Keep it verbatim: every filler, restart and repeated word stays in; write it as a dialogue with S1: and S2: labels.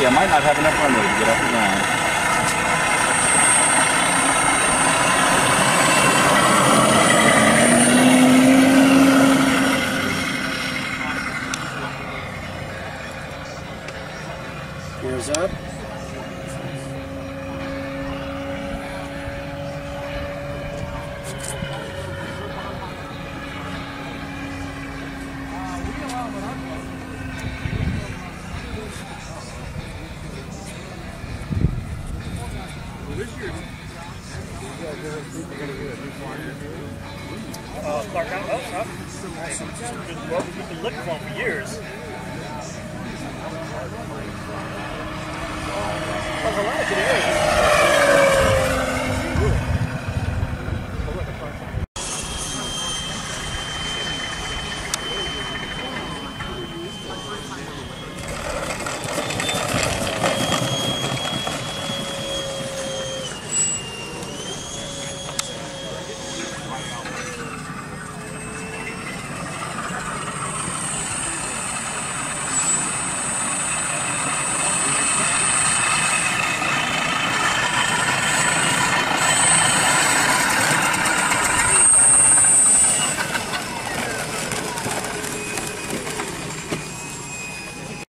S1: I might not have enough runway to get off the ground.
S2: Gears up.
S3: Uh, Clark County, oh, oh. Nice. Well, we've been looking for him for years. There's a lot of good areas.